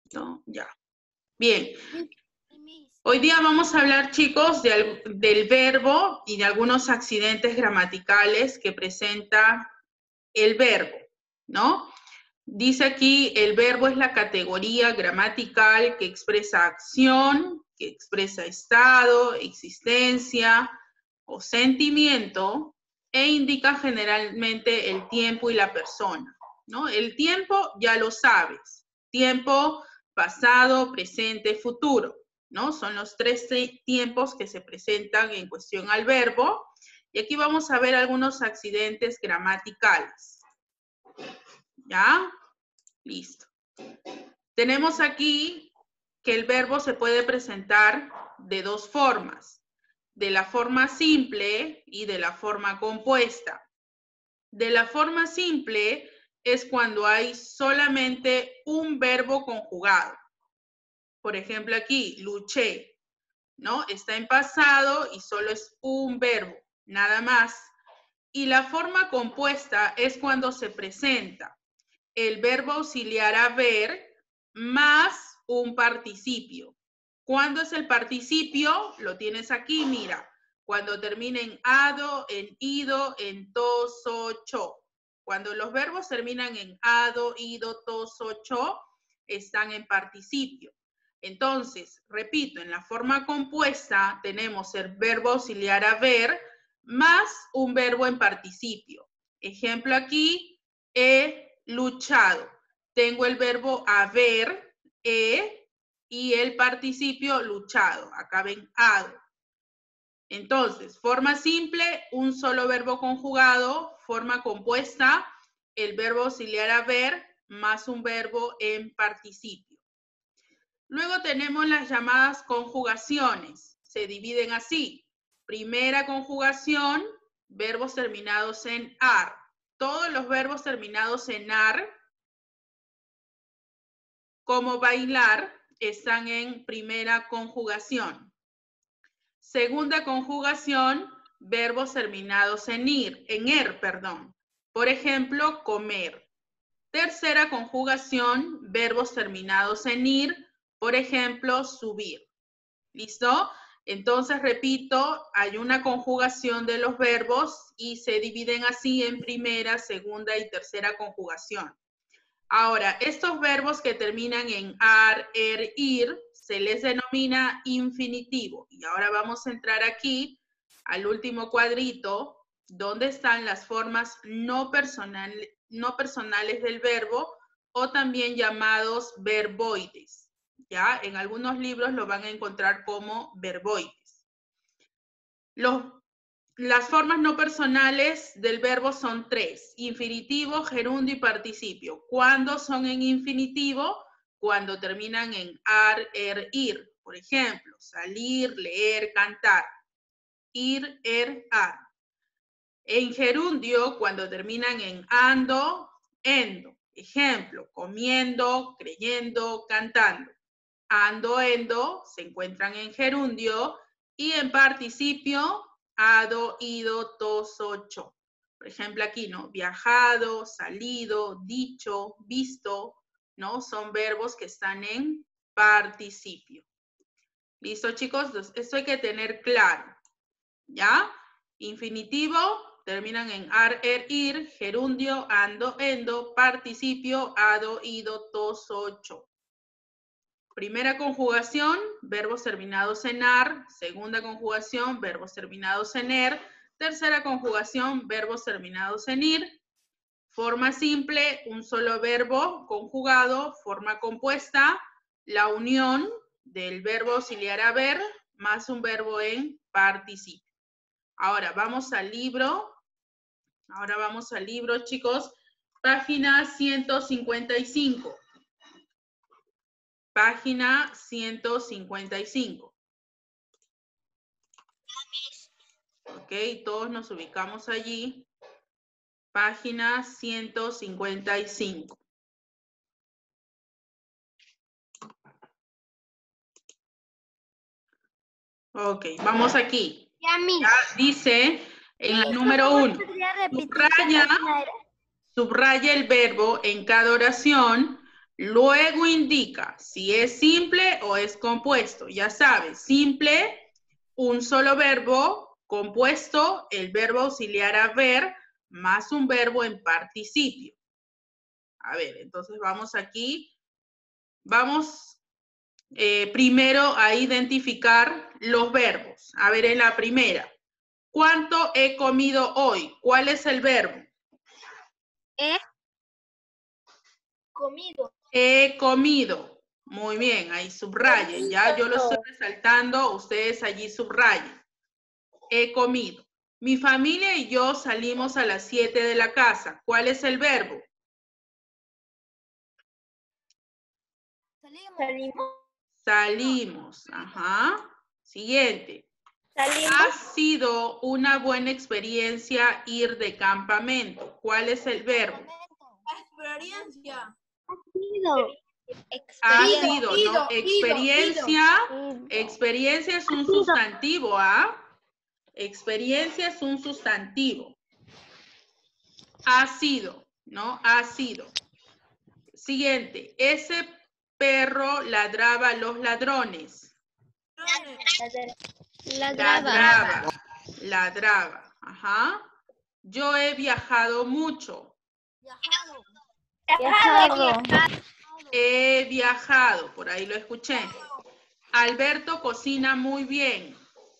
¿No? Ya. Bien. Hoy día vamos a hablar, chicos, del verbo y de algunos accidentes gramaticales que presenta el verbo, ¿no? Dice aquí, el verbo es la categoría gramatical que expresa acción, que expresa estado, existencia o sentimiento e indica generalmente el tiempo y la persona, ¿no? El tiempo ya lo sabes, tiempo pasado, presente, futuro, ¿no? Son los tres tiempos que se presentan en cuestión al verbo. Y aquí vamos a ver algunos accidentes gramaticales. ¿Ya? Listo. Tenemos aquí que el verbo se puede presentar de dos formas, de la forma simple y de la forma compuesta. De la forma simple es cuando hay solamente un verbo conjugado. Por ejemplo, aquí, luché, ¿no? Está en pasado y solo es un verbo, nada más. Y la forma compuesta es cuando se presenta el verbo auxiliar haber más un participio. ¿Cuándo es el participio? Lo tienes aquí, mira. Cuando termina en ado, en ido, en to, so, cho. Cuando los verbos terminan en ado, ido, to, so, cho, están en participio. Entonces, repito, en la forma compuesta tenemos el verbo auxiliar haber más un verbo en participio. Ejemplo aquí, he luchado. Tengo el verbo haber, y el participio luchado. Acá ven ado. Entonces, forma simple, un solo verbo conjugado. Forma compuesta, el verbo auxiliar haber más un verbo en participio. Luego tenemos las llamadas conjugaciones. Se dividen así. Primera conjugación, verbos terminados en ar. Todos los verbos terminados en ar, como bailar, están en primera conjugación. Segunda conjugación, verbos terminados en er. Por ejemplo, comer. Tercera conjugación, verbos terminados en ir. Por ejemplo, subir. ¿Listo? Entonces, repito, hay una conjugación de los verbos y se dividen así en primera, segunda y tercera conjugación. Ahora, estos verbos que terminan en ar, er, ir, se les denomina infinitivo. Y ahora vamos a entrar aquí al último cuadrito, donde están las formas no personales del verbo o también llamados verboides. ¿Ya? En algunos libros lo van a encontrar como verboides. Las formas no personales del verbo son tres: infinitivo, gerundio y participio. ¿Cuándo son en infinitivo? Cuando terminan en ar, er, ir. Por ejemplo, salir, leer, cantar. Ir, er, ar. En gerundio, cuando terminan en ando, endo. Ejemplo, comiendo, creyendo, cantando. Ando, endo, se encuentran en gerundio, y en participio, ado, ido, to, so, cho. Por ejemplo, aquí, ¿no? Viajado, salido, dicho, visto, ¿no? Son verbos que están en participio. ¿Listo, chicos? Entonces, esto hay que tener claro, ¿ya? Infinitivo, terminan en ar, er, ir. Gerundio, ando, endo. Participio, ado, ido, to, so, cho. Primera conjugación, verbos terminados en ar. Segunda conjugación, verbos terminados en er. Tercera conjugación, verbos terminados en ir. Forma simple, un solo verbo conjugado. Forma compuesta, la unión del verbo auxiliar haber más un verbo en participio. Ahora vamos al libro. Chicos. Página 155. Página 155. Ok, todos nos ubicamos allí. Página 155. Ok, vamos aquí. Ya, dice en la número 1. Subraya el verbo en cada oración Luego indica si es simple o es compuesto. Ya sabes, simple, un solo verbo, compuesto, el verbo auxiliar haber, más un verbo en participio. A ver, entonces vamos aquí. Vamos primero a identificar los verbos. A ver, en la primera. ¿Cuánto he comido hoy? ¿Cuál es el verbo? He comido. He comido. Muy bien, ahí subrayen. Ya yo lo estoy resaltando, ustedes allí subrayen. He comido. Mi familia y yo salimos a las 7 de la casa. ¿Cuál es el verbo? Salimos. Salimos. Ajá. Siguiente. Salimos. Ha sido una buena experiencia ir de campamento. ¿Cuál es el verbo? Experiencia. Ha sido, ¿no? Experiencia. Experiencia es un sustantivo, ¿ah? Experiencia es un sustantivo. Ha sido, ¿no? Ha sido. Siguiente. Ese perro ladraba a los ladrones. Ladraba. Ladraba. Ajá. Yo he viajado mucho. Viajado. He viajado. Por ahí lo escuché. Alberto cocina muy bien.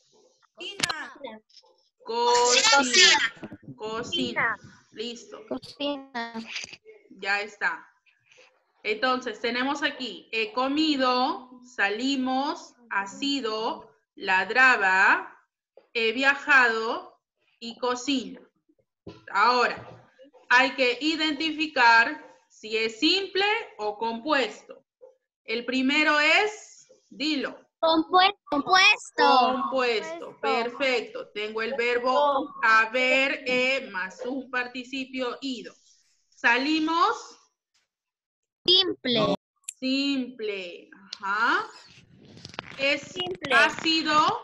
Cocina. Cocina. Listo. Cocina. Ya está. Entonces, tenemos aquí, he comido, salimos, ha sido, ladraba, he viajado y cocina. Ahora, hay que identificar si es simple o compuesto. El primero es, dilo. Compuesto. Compuesto, perfecto. Tengo el verbo haber, más un participio ido. Salimos. Simple. Simple. Ajá. Es Simple. ha sido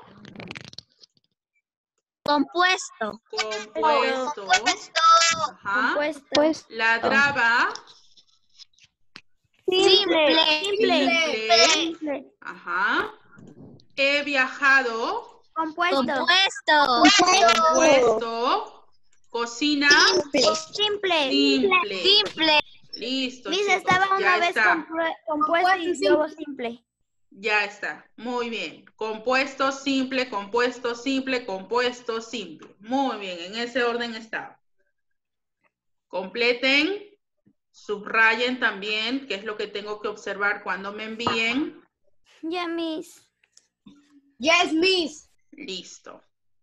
Compuesto. compuesto. Ajá. Compuesto. Ladraba. Simple. Ajá. He viajado. Compuesto. Compuesto. Cocina. Simple. Simple. Listo, Miss, chicos. estaba Ya una vez está. compuesto y luego simple. Ya está. Muy bien. Compuesto simple, compuesto simple, compuesto simple. Muy bien. En ese orden está. Completen. Subrayen también qué es lo que tengo que observar cuando me envíen. Ya, Miss. Yes, Miss. Listo.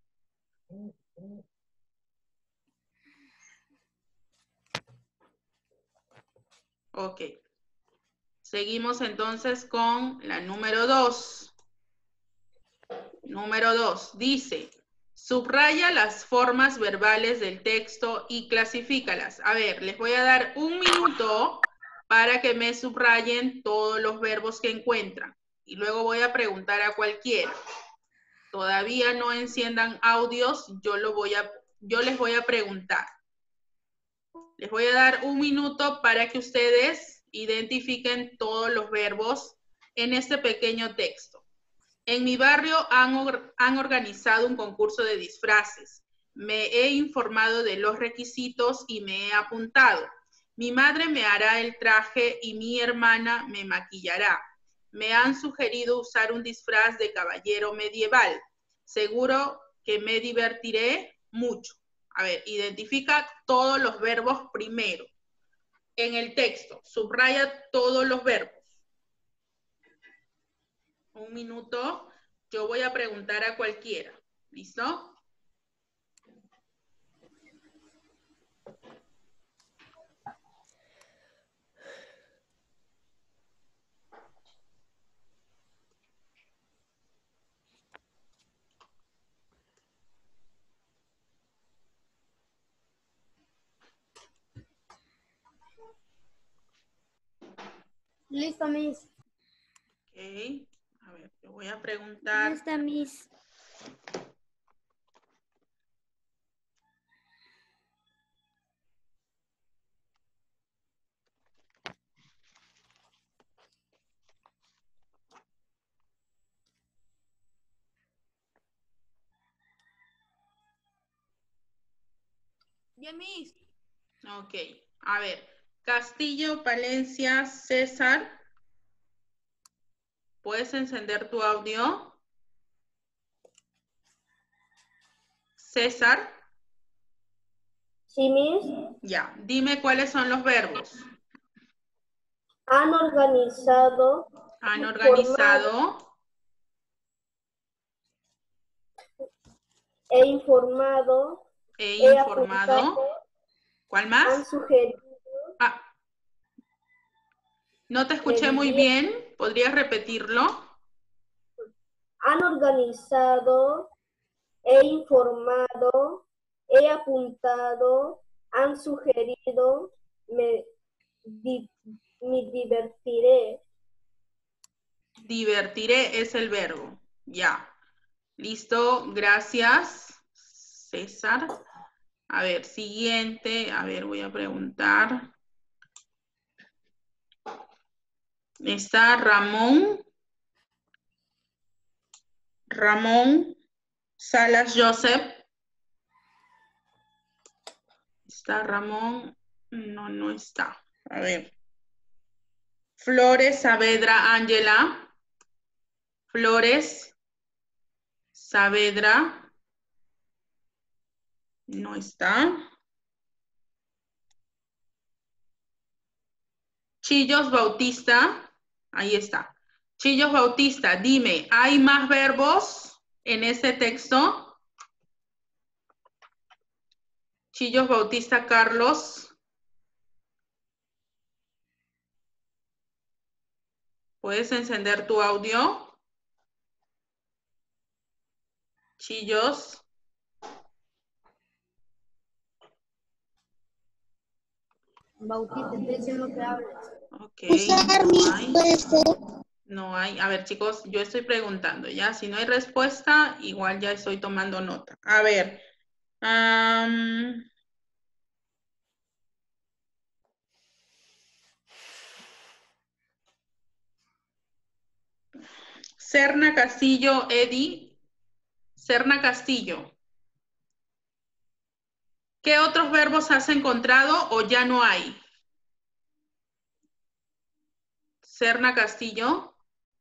Ok. Seguimos entonces con la número 2. Número 2. Dice, subraya las formas verbales del texto y clasifícalas. A ver, les voy a dar un minuto para que me subrayen todos los verbos que encuentran. Y luego voy a preguntar a cualquiera. Todavía no enciendan audios, yo les voy a preguntar. Les voy a dar un minuto para que ustedes identifiquen todos los verbos en este pequeño texto. En mi barrio han organizado un concurso de disfraces. Me he informado de los requisitos y me he apuntado. Mi madre me hará el traje y mi hermana me maquillará. Me han sugerido usar un disfraz de caballero medieval. Seguro que me divertiré mucho. A ver, identifica todos los verbos primero. En el texto, subraya todos los verbos. Un minuto. Yo voy a preguntar a cualquiera. ¿Listo? Listo, Miss. Ok. A ver, yo voy a preguntar. Está, Miss. Ya, Miss. Ok, a ver. Castillo, Palencia, César. ¿Puedes encender tu audio? César. Sí, Miss. Ya, dime cuáles son los verbos. Han organizado, Han formado organizado e informado, e he informado. apuntado, ¿Cuál más? han sugerido, Ah, no te me escuché muy divierto. bien. ¿Podrías repetirlo? Han organizado, he informado, he apuntado, han sugerido, me divertiré. Divertiré es el verbo. Ya. Listo, gracias, César. A ver, siguiente. A ver, voy a preguntar. Está Ramón. Ramón Salas Joseph. ¿Está Ramón? No, no está. A ver. Flores Saavedra Ángela. Flores Saavedra. No está. Chillos Bautista. Ahí está. Chillos Bautista, dime, ¿hay más verbos en ese texto? Chillos Bautista Carlos. ¿Puedes encender tu audio? Chillos. Bautista, estoy diciendo que hables. Ok, Usar no mi hay. No hay. A ver, chicos, yo estoy preguntando, ¿ya? Si no hay respuesta, igual ya estoy tomando nota. A ver. Serna Castillo, Eddie. Serna Castillo. ¿Qué otros verbos has encontrado o ya no hay? Serna Castillo.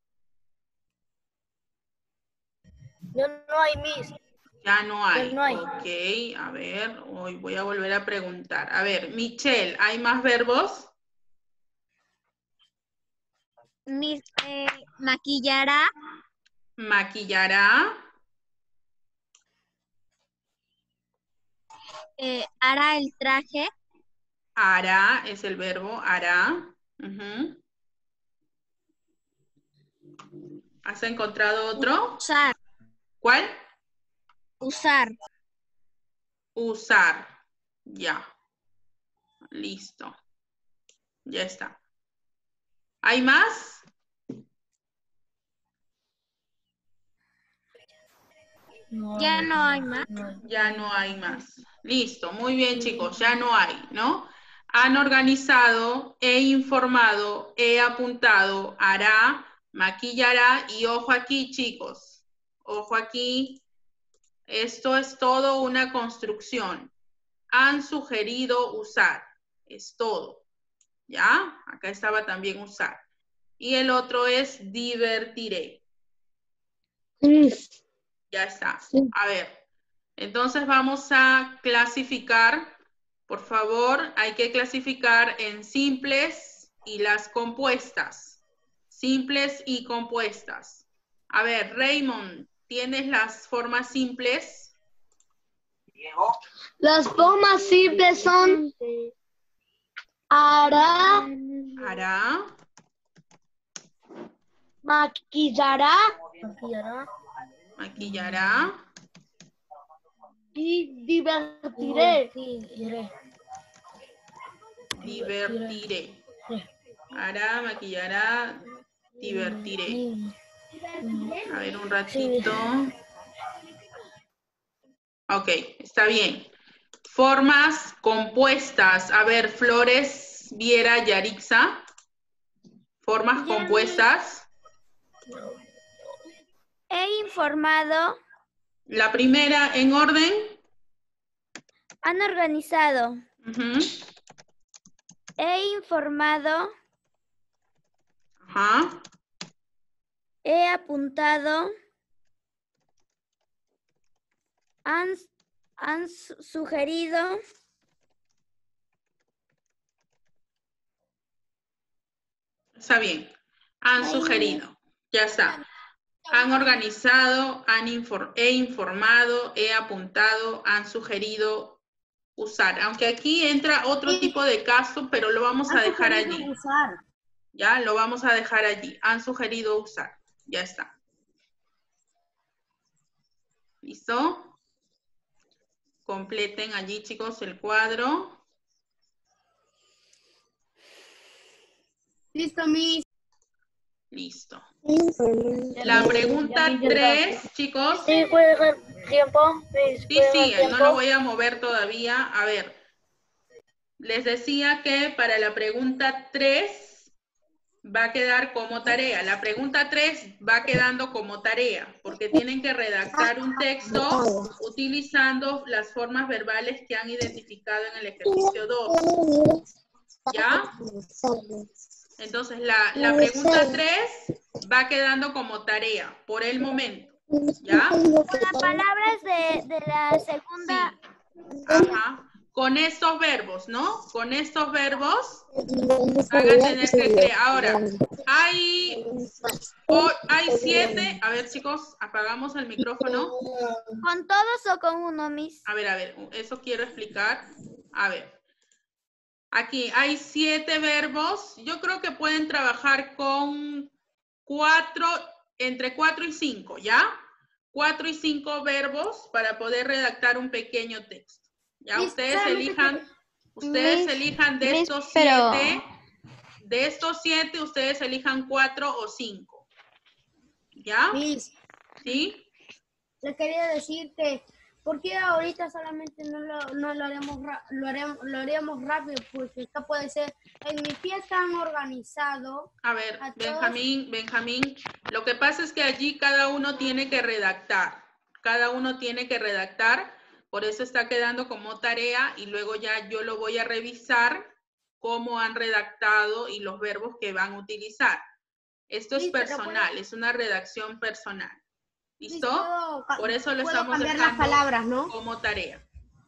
Ya no hay, Miss. Ya no hay. Ya no hay. Ok, a ver, hoy voy a volver a preguntar. A ver, Michelle, ¿hay más verbos? Maquillará, Maquillará. hará el traje, Hará es el verbo, hará. ¿Has encontrado otro? usar, ¿Cuál? usar, Usar. Ya. Listo. Ya está. ¿Hay más? ya no hay más. Ya no hay más. Listo. Muy bien, chicos. Ya no hay, ¿no? Han organizado, he informado, he apuntado, hará, maquillará y ojo aquí, chicos. Ojo aquí. Esto es todo una construcción. Han sugerido usar. Es todo. ¿Ya? Acá estaba también usar. Y el otro es divertiré. Ya está. A ver. Entonces vamos a clasificar. Por favor, hay que clasificar en simples y las compuestas. Simples y compuestas. A ver, Raymond, ¿tienes las formas simples? Las formas simples son hará, Hará, maquillará maquillará, y divertiré. divertiré. Hará, maquillará, divertiré. A ver, un ratito. Ok, está bien. Formas compuestas. A ver, Flores, Viera, Yarixa. Formas compuestas. He informado, La primera en orden. Han organizado. Ujú. He informado. Ajá. He apuntado. Han sugerido. Está bien. Han sugerido. Ya está. Han organizado, he informado, he apuntado, han sugerido usar. Aunque aquí entra otro tipo de caso, pero lo vamos a dejar allí. Usar. Ya, lo vamos a dejar allí. Han sugerido usar. Ya está. ¿Listo? Completen allí, chicos, el cuadro. Listo, Miss. Listo. La pregunta 3, chicos. Sí, puede dejar tiempo. Sí, sí, no lo voy a mover todavía. A ver, les decía que para la pregunta 3 va a quedar como tarea. La pregunta 3 va quedando como tarea, porque tienen que redactar un texto utilizando las formas verbales que han identificado en el ejercicio 2. ¿Ya? Entonces, la pregunta 3 va quedando como tarea por el momento. ¿Ya? Con las palabras de la segunda. Sí. Ajá. Con estos verbos, ¿no? Con estos verbos van a tener que crear. Ahora, hay 7. A ver, chicos, apagamos el micrófono. ¿Con todos o con uno, Miss? A ver, eso quiero explicar. A ver. Aquí hay 7 verbos. Yo creo que pueden trabajar con 4, entre 4 y 5, ¿ya? 4 y 5 verbos para poder redactar un pequeño texto. Ya, ustedes elijan de estos 7. De estos 7, ustedes elijan 4 o 5. ¿Ya? Miss, ¿Sí? le quería decir que, ¿por qué ahorita solamente no lo haríamos rápido? Porque acá puede ser, en mi fiesta han organizado. A ver, Benjamín, lo que pasa es que allí cada uno tiene que redactar. Cada uno tiene que redactar, por eso está quedando como tarea y luego ya yo lo voy a revisar cómo han redactado y los verbos que van a utilizar. Esto es personal, es una redacción personal. ¿Listo? Por eso lo estamos dejando las palabras, ¿no? Como tarea.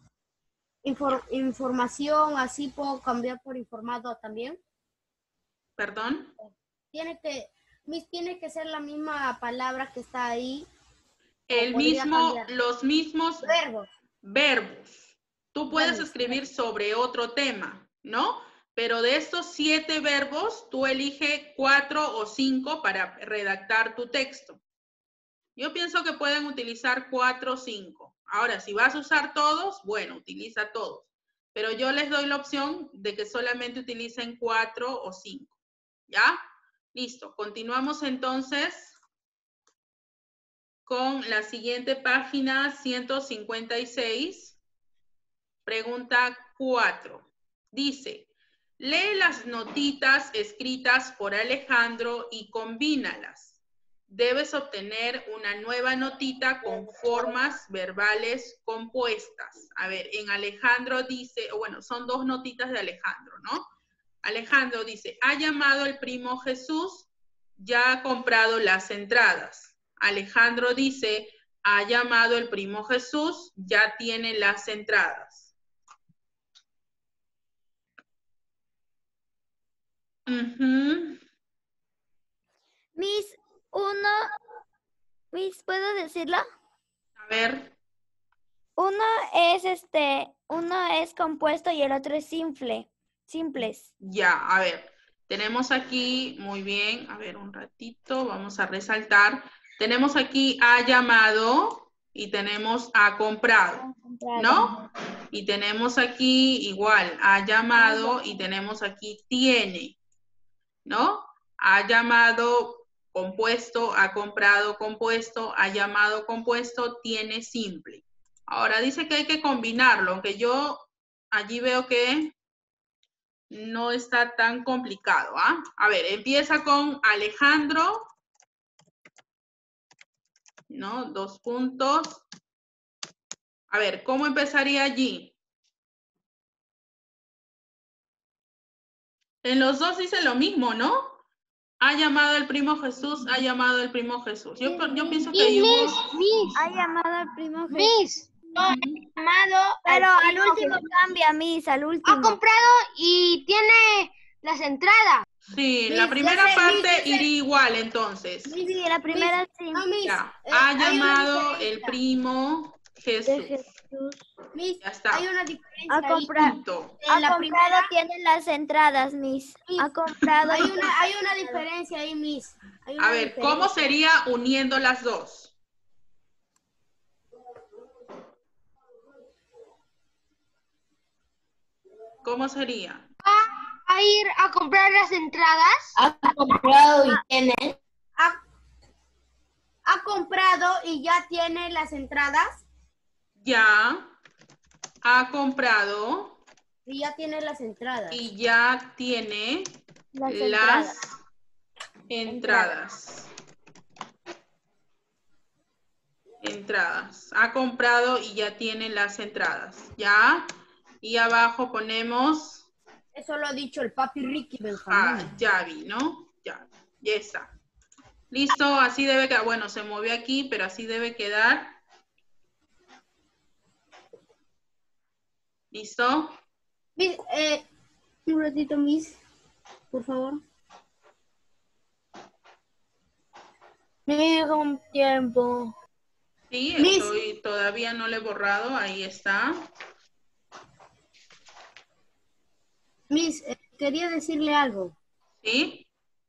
Información, así puedo cambiar por informado también. ¿Perdón? Tiene que ser la misma palabra que está ahí. Los mismos verbos. Tú puedes escribir sobre otro tema, ¿no? Pero de estos 7 verbos, tú elige 4 o 5 para redactar tu texto. Yo pienso que pueden utilizar 4 o 5. Ahora, si vas a usar todos, bueno, utiliza todos. Pero yo les doy la opción de que solamente utilicen 4 o 5. ¿Ya? Listo. Continuamos entonces con la siguiente página, 156. Pregunta 4. Dice, lee las notitas escritas por Alejandro y combínalas. Debes obtener una nueva notita con formas verbales compuestas. A ver, en Alejandro dice, bueno, son 2 notitas de Alejandro, ¿no? Alejandro dice, ha llamado el primo Jesús, ya ha comprado las entradas. Alejandro dice, ha llamado el primo Jesús, ya tiene las entradas. Miss, ¿puedo decirlo? A ver. Uno es compuesto y el otro es simples. Ya, a ver. Tenemos aquí, muy bien, a ver un ratito, vamos a resaltar. Tenemos aquí ha llamado y tenemos ha comprado, ¿no? Y tenemos aquí igual, ha llamado y tenemos aquí tiene, ¿no? Ha llamado compuesto, ha comprado compuesto, ha llamado compuesto, tiene simple. Ahora dice que hay que combinarlo, aunque yo allí veo que no está tan complicado, ¿ah? A ver, empieza con Alejandro, ¿no? 2 puntos. A ver, ¿cómo empezaría allí? En los dos dice lo mismo, ¿no? Ha llamado el primo Jesús, ha llamado el primo Jesús. Yo pienso que ahí hubo... Ha llamado al primo Jesús. Miss, Llamado Pero al al primo último Jesús. cambia, Miss, al ha último. comprado y tiene las entradas. Sí, Miss, la ya primera sé, parte Miss, ya sé. iría igual, entonces. Sí, la primera sí. No, Miss, Ya, hay ha una llamado diferencia. el primo De Jesús. Jesús. Ya Miss, hay está. una diferencia Ha ahí. comprado. Punto. En Ha la comprado, primera, tiene las entradas, Miss. Ha comprado. hay una diferencia ahí, Miss. Hay una A ver, ¿cómo diferencia. sería uniendo las dos? ¿Cómo sería? Va a ir a comprar las entradas. Ha comprado y tiene. Ha comprado y ya tiene las entradas. Ya ha comprado Y ya tiene las entradas. y ya tiene Las las entradas. entradas. Ha comprado y ya tiene las entradas. ¿Ya? Y abajo ponemos Eso lo ha dicho el papi Ricky Benjamín. Yavi, ¿no? Ya está. Listo, así debe quedar. Bueno, se movió aquí, pero así debe quedar. ¿Listo? Miss, un ratito, Miss, por favor. Me deja un tiempo. Sí, Miss. todavía no lo he borrado. Ahí está. Miss, quería decirle algo. ¿Sí?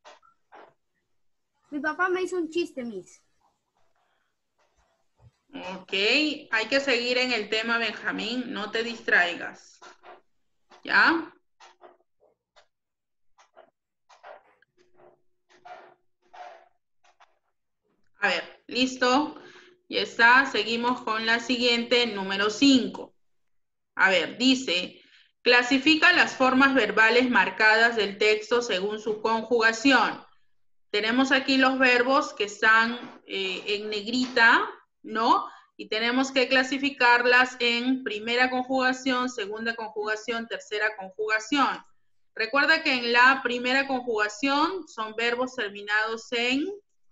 Mi papá me hizo un chiste, Miss. Ok, hay que seguir en el tema, Benjamín, no te distraigas. ¿Ya? A ver, listo. Ya está, seguimos con la siguiente, número 5. A ver, dice, clasifica las formas verbales marcadas del texto según su conjugación. Tenemos aquí los verbos que están en negrita, ¿no? Y tenemos que clasificarlas en primera conjugación, segunda conjugación, tercera conjugación. Recuerda que en la primera conjugación son verbos terminados en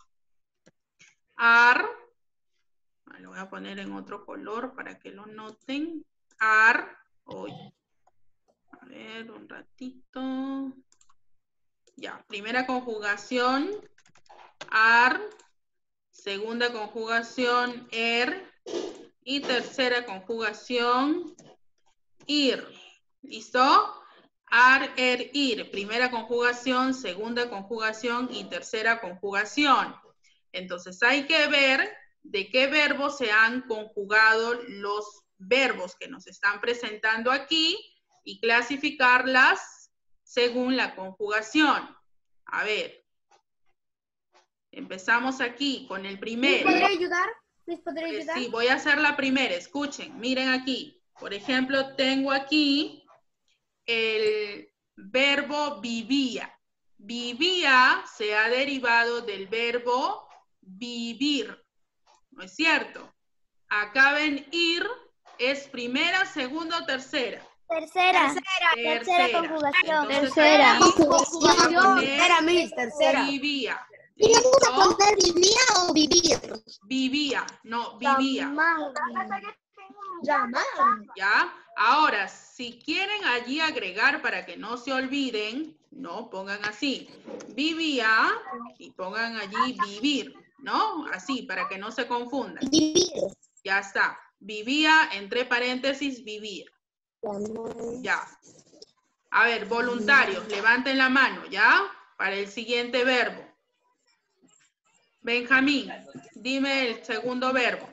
ar. Lo voy a poner en otro color para que lo noten. Ar. Hoy. A ver, un ratito. Ya, primera conjugación, ar. Segunda conjugación, er. Y tercera conjugación, ir. ¿Listo? Ar, er, ir. Primera conjugación, segunda conjugación y tercera conjugación. Entonces hay que ver de qué verbos se han conjugado los verbos que nos están presentando aquí y clasificarlas según la conjugación. A ver. Empezamos aquí con el primero. ¿Me podría ayudar? ¿Me podría ayudar? Sí, voy a hacer la primera. Escuchen, miren aquí. Por ejemplo, tengo aquí el verbo vivía. Vivía se ha derivado del verbo vivir. ¿No es cierto? Acá en ir es primera, segunda o tercera. Tercera conjugación. Entonces, Tercera. aquí vamos a poner Tercera, Miss, tercera. vivía. ¿Y vamos a ¿Listo? poner vivía o vivir? Vivía, no, vivía. Llamar. ¿Ya? Ahora, si quieren allí agregar para que no se olviden, no, pongan así. Vivía y pongan allí vivir, ¿no? Así, para que no se confundan. Vivir. Ya está. Vivía, entre paréntesis, vivir. Ya. A ver, voluntarios, levanten la mano, ¿ya? Para el siguiente verbo. Benjamín, dime el segundo verbo.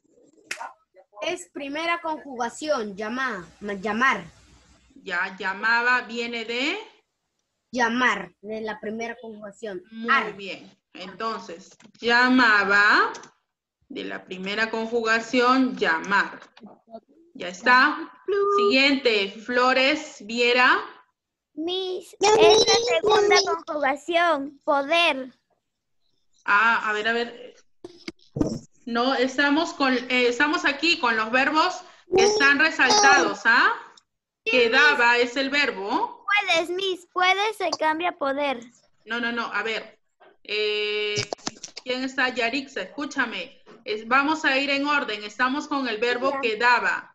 Es primera conjugación, llamar. Ya, llamaba, viene de... Llamar, de la primera conjugación. Muy bien. Entonces, llamaba, de la primera conjugación, llamar. Ya está. Siguiente, Flores, Viera. Miss, es la segunda conjugación. Poder. A ver. No, estamos aquí con los verbos que están resaltados, ¿ah? Quedaba es el verbo. puedes, Miss. Puedes se cambia poder. No, a ver. ¿Quién está? Yarixa, escúchame. Vamos a ir en orden. Estamos con el verbo quedaba.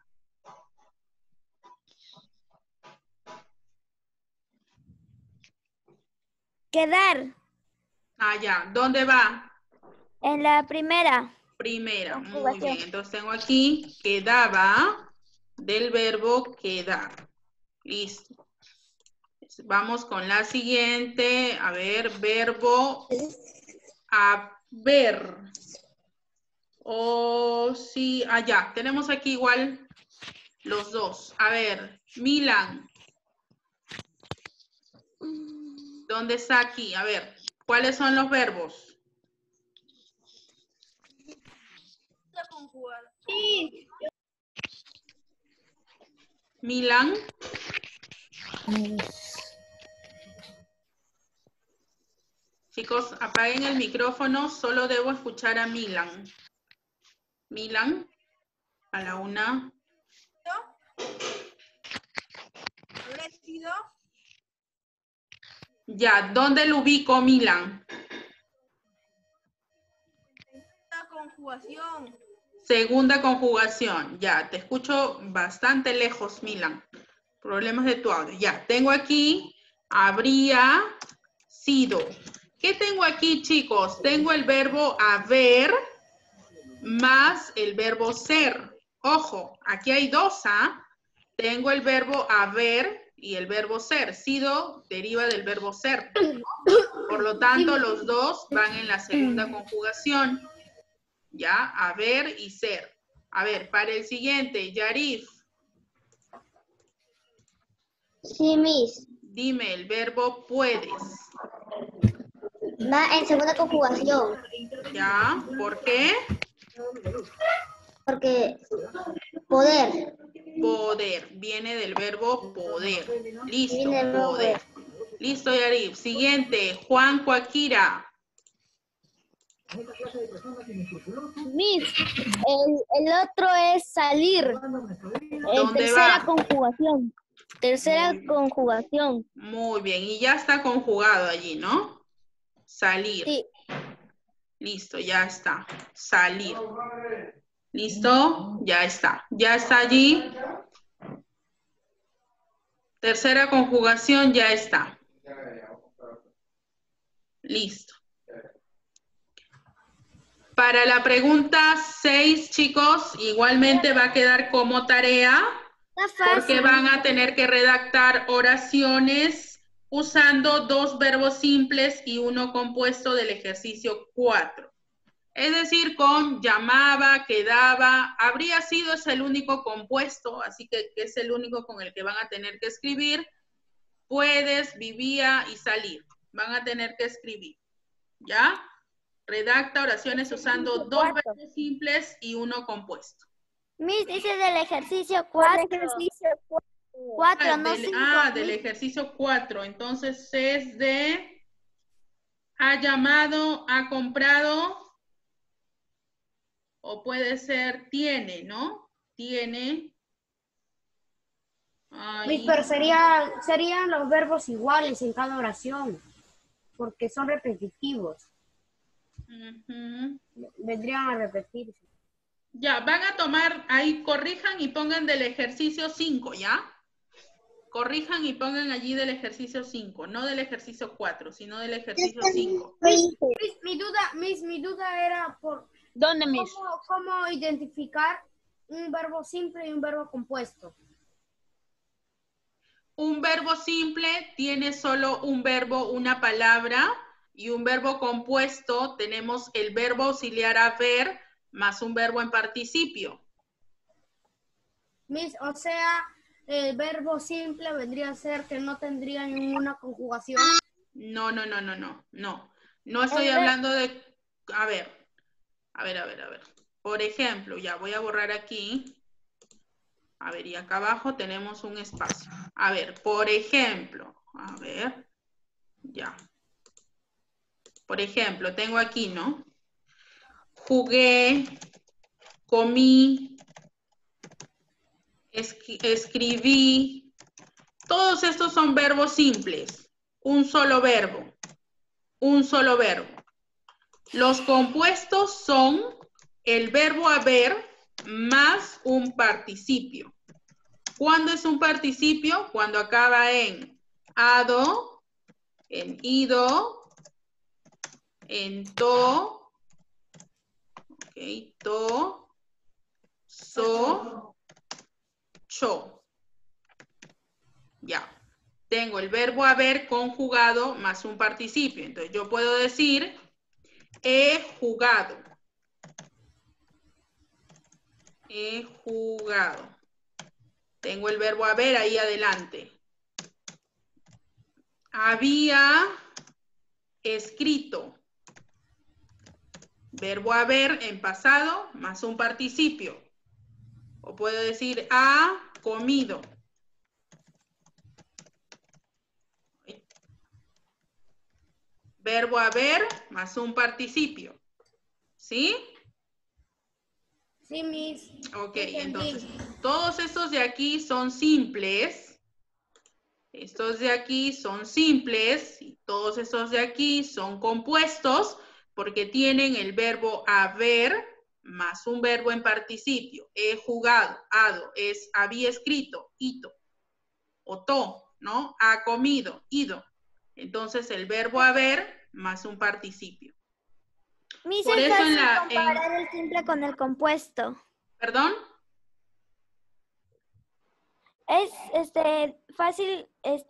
Quedar. Ah, ya. ¿Dónde va? En la primera. Primera. Muy bien. Entonces tengo aquí quedaba del verbo quedar. Listo. Vamos con la siguiente. A ver, verbo haber. O sí, allá. Tenemos aquí igual los dos. A ver, Milan. ¿Dónde está aquí? A ver, ¿cuáles son los verbos? Sí. Milan. Chicos, apaguen el micrófono. Solo debo escuchar a Milan. Milan, a la una. Ya, ¿dónde lo ubico, Milan? La conjugación. Segunda conjugación. Ya, te escucho bastante lejos, Milan. Problemas de tu audio. Ya, tengo aquí, habría sido. ¿Qué tengo aquí, chicos? Tengo el verbo haber más el verbo ser. Ojo, aquí hay dos, ¿ah? Tengo el verbo haber y el verbo ser. Sido deriva del verbo ser. Por lo tanto, los dos van en la segunda conjugación. Ya, haber y ser. A ver, para el siguiente, Yarif. Sí, Miss. Dime, el verbo puedes. Va en segunda conjugación. ¿Ya? ¿Por qué? Porque poder. Poder. Viene del verbo poder. Listo, Viene del verbo poder. Listo, Yarif. Siguiente, Juan Cuaquira. Miss, el otro es salir. ¿Dónde Tercera va? conjugación. Tercera conjugación. Muy bien. Y ya está conjugado allí, ¿no? Salir. Sí. Listo, ya está. Salir. ¿Listo? Ya está. Ya está allí. Tercera conjugación, ya está. Listo. Para la pregunta 6, chicos, igualmente va a quedar como tarea porque van a tener que redactar oraciones usando 2 verbos simples y 1 compuesto del ejercicio 4. Es decir, con llamaba, quedaba, habría sido es el único compuesto, así que es el único con el que van a tener que escribir. Puedes, vivía y salir. Van a tener que escribir. ¿Ya? Redacta oraciones usando 2 verbos simples y 1 compuesto. Miss, dice del ejercicio 4. Cuatro, no 5. Del ejercicio 4. Entonces es de ha llamado, ha comprado, o puede ser tiene, ¿no? Tiene. Pero serían los verbos iguales en cada oración, porque son repetitivos. Vendrían a repetirse. Ya, van a tomar, ahí corrijan y pongan del ejercicio 5, ¿ya? Corrijan y pongan allí del ejercicio 5, no del ejercicio 4, sino del ejercicio 5. Mi duda era por ¿Dónde, Miss? cómo identificar un verbo simple y un verbo compuesto. Un verbo simple tiene solo un verbo, una palabra, y un verbo compuesto tenemos el verbo auxiliar haber más un verbo en participio. O sea, el verbo simple vendría a ser que no tendría ninguna conjugación. No. No estoy hablando de... A ver. Por ejemplo, ya voy a borrar aquí. A ver, y acá abajo tenemos un espacio. A ver, por ejemplo. A ver. Ya. Por ejemplo, tengo aquí, ¿no? Jugué, comí, escribí. Todos estos son verbos simples. Un solo verbo. Un solo verbo. Los compuestos son el verbo haber más un participio. ¿Cuándo es un participio? Cuando acaba en ado, en ido, en to, okay, to, so, cho. Ya. Tengo el verbo haber conjugado más un participio. Entonces yo puedo decir, he jugado. He jugado. Tengo el verbo haber ahí adelante. Había escrito. Verbo haber en pasado más un participio. O puedo decir, ha comido. Verbo haber más un participio. ¿Sí? Sí, Miss. Ok, Entendí. entonces, todos estos de aquí son simples. Estos de aquí son simples. Y todos estos de aquí son compuestos porque tienen el verbo haber más un verbo en participio. He jugado, ado, había escrito, ito. O to, ¿no? Ha comido, ido. Entonces, el verbo haber más un participio. Miss, Por es eso fácil en la... comparar el simple con el compuesto. ¿Perdón? Es fácil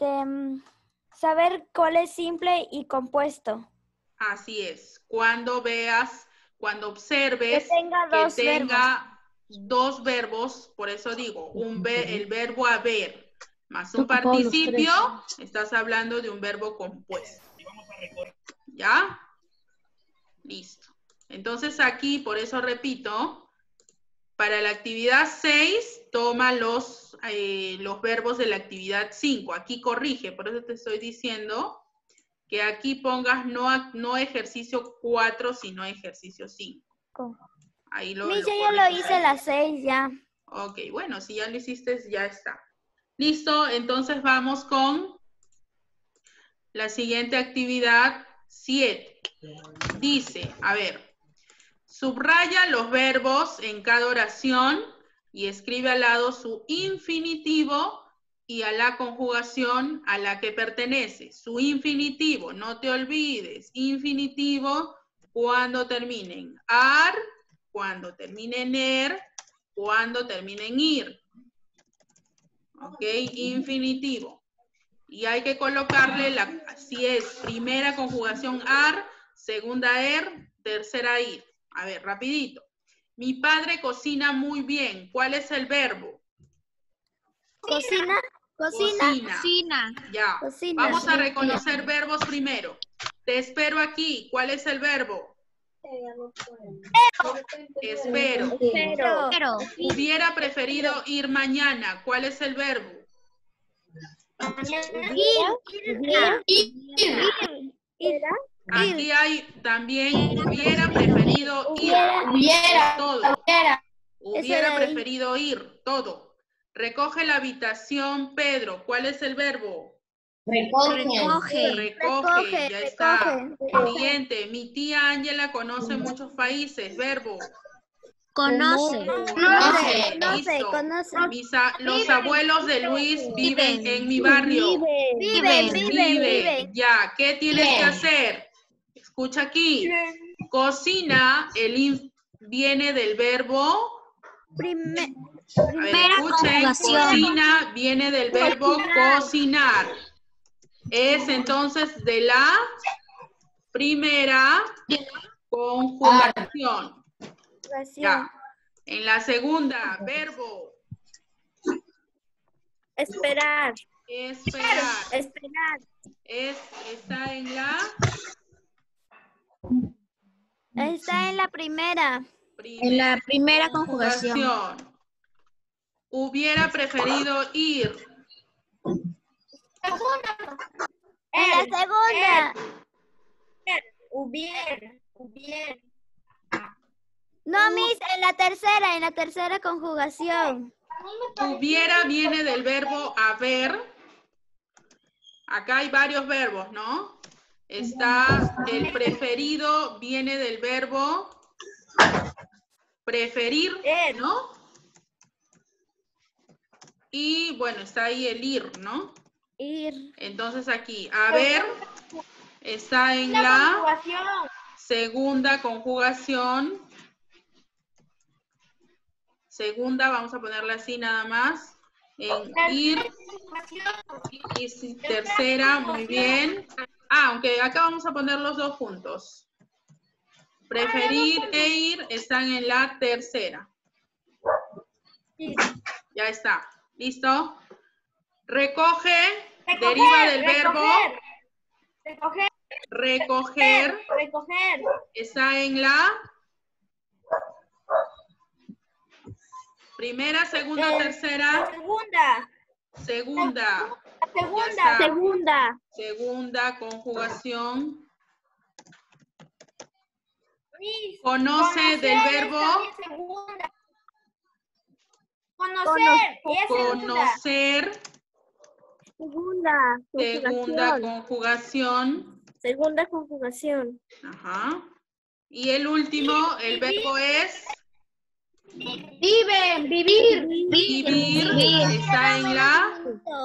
saber cuál es simple y compuesto. Así es. Cuando observes Que tenga dos verbos, por eso digo, el verbo haber más un participio, estás hablando de un verbo compuesto. ¿Ya? Listo. Entonces aquí, por eso repito, para la actividad 6, toma los verbos de la actividad 5. Aquí corrige, por eso te estoy diciendo que aquí pongas no ejercicio 4, sino ejercicio 5. Ahí Miss, yo lo hice las 6 ya. Ok, bueno, si ya lo hiciste, ya está. Listo, entonces vamos con la siguiente actividad 7. Dice, a ver, subraya los verbos en cada oración y escribe al lado su infinitivo y a la conjugación a la que pertenece. Su infinitivo, no te olvides, infinitivo cuando termine en ar, cuando termine en er, cuando termine en ir. ¿Ok? Infinitivo. Y hay que colocarle, si es primera conjugación ar, segunda er, tercera ir. A ver, rapidito. Mi padre cocina muy bien. ¿Cuál es el verbo? Cocina. Ya. Cocina. Vamos a reconocer verbos primero. Te espero aquí. ¿Cuál es el verbo? Espero. Hubiera preferido ir mañana. ¿Cuál es el verbo? Aquí hay también hubiera preferido ir. Hubiera preferido ir. Todo. Recoge la habitación, Pedro. ¿Cuál es el verbo? Recoge. Ya está. Siguiente. Mi tía Ángela conoce muchos países. Verbo. Conoce. Los abuelos de Luis viven en mi barrio. Viven. Ya. ¿Qué tienes que hacer? Escucha aquí. Cocina, viene del verbo. Escuchen, cocina viene del verbo cocinar. Es entonces de la primera conjugación. Ya. En la segunda, verbo. Esperar. Está en la... Está en la primera. En la primera conjugación. Hubiera preferido ir. En la segunda. Hubiera. No, Miss, en la tercera conjugación. Hubiera viene del verbo haber Acá hay varios verbos, ¿no? Está el preferido, viene del verbo preferir, ¿no? Y bueno, está ahí el ir, ¿no? Ir. Entonces aquí, haber está en la segunda conjugación. Segunda, vamos a ponerla así nada más. En ir. Y tercera, muy bien. Aunque acá vamos a poner los dos juntos. Preferir e ir están en la tercera. Ya está. ¿Listo? Recoge, deriva del verbo. Recoger. Está en la primera, segunda, tercera. Segunda. Segunda conjugación. Conoce del verbo. Conocer. Segunda conjugación. Segunda conjugación. Ajá. Y el último, el verbo es Vivir. vivir. Está en la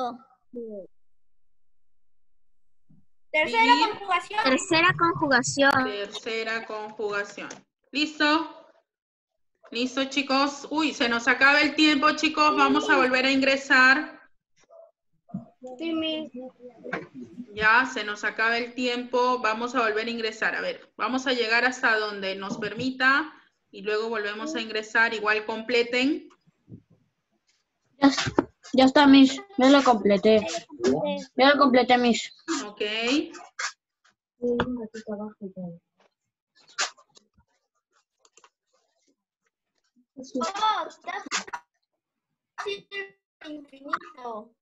Tercera conjugación. tercera conjugación. ¿Listo? ¿Listo, chicos? Uy, se nos acaba el tiempo, chicos. Vamos a volver a ingresar. Ya, se nos acaba el tiempo. Vamos a volver a ingresar. A ver, vamos a llegar hasta donde nos permita y luego volvemos a ingresar. Igual completen. Ya está, Miss. Ya lo completé. Miss. Ok. Infinito.